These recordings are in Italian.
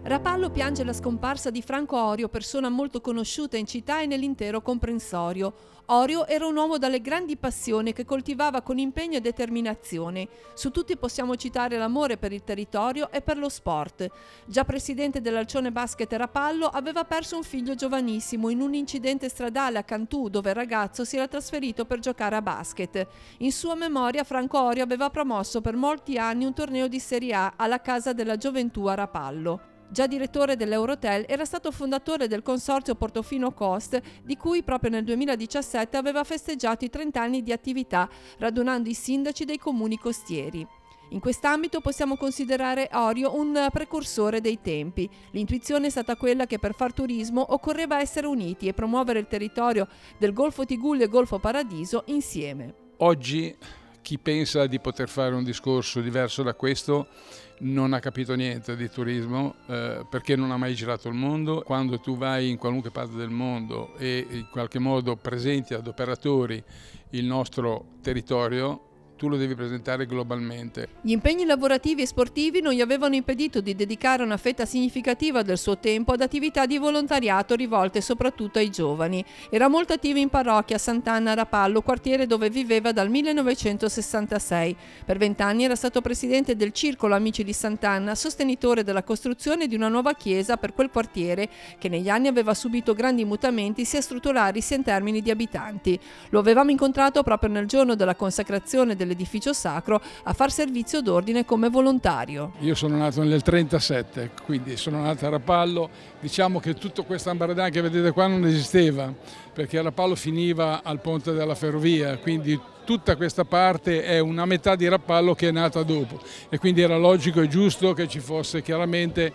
Rapallo piange la scomparsa di Franco Orio, persona molto conosciuta in città e nell'intero comprensorio. Orio era un uomo dalle grandi passioni che coltivava con impegno e determinazione. Su tutti possiamo citare l'amore per il territorio e per lo sport. Già presidente dell'Alcione Basket Rapallo, aveva perso un figlio giovanissimo in un incidente stradale a Cantù, dove il ragazzo si era trasferito per giocare a basket. In sua memoria Franco Orio aveva promosso per molti anni un torneo di Serie A alla Casa della Gioventù a Rapallo. Già direttore dell'Eurotel, era stato fondatore del consorzio Portofino Coast, di cui proprio nel 2017 aveva festeggiato i 30 anni di attività, radunando i sindaci dei comuni costieri. In quest'ambito possiamo considerare Orio un precursore dei tempi. L'intuizione è stata quella che per far turismo occorreva essere uniti e promuovere il territorio del Golfo Tigullio e Golfo Paradiso insieme. Oggi chi pensa di poter fare un discorso diverso da questo non ha capito niente di turismo, perché non ha mai girato il mondo. Quando tu vai in qualunque parte del mondo e in qualche modo presenti ad operatori il nostro territorio, tu lo devi presentare globalmente. Gli impegni lavorativi e sportivi non gli avevano impedito di dedicare una fetta significativa del suo tempo ad attività di volontariato rivolte soprattutto ai giovani. Era molto attivo in parrocchia a Sant'Anna a Rapallo, quartiere dove viveva dal 1966. Per 20 anni era stato presidente del Circolo Amici di Sant'Anna, sostenitore della costruzione di una nuova chiesa per quel quartiere che negli anni aveva subito grandi mutamenti sia strutturali sia in termini di abitanti. Lo avevamo incontrato proprio nel giorno della consacrazione dell'edificio sacro a far servizio d'ordine come volontario. Io sono nato nel 1937, quindi sono nato a Rapallo. Diciamo che tutto questo ambaradan che vedete qua non esisteva, perché Rapallo finiva al ponte della ferrovia, quindi tutta questa parte è una metà di Rapallo che è nata dopo e quindi era logico e giusto che ci fosse chiaramente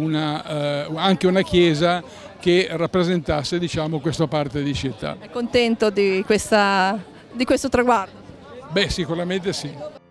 anche una chiesa che rappresentasse, diciamo, questa parte di città. È contento di questo traguardo? Beh, sicuramente sì.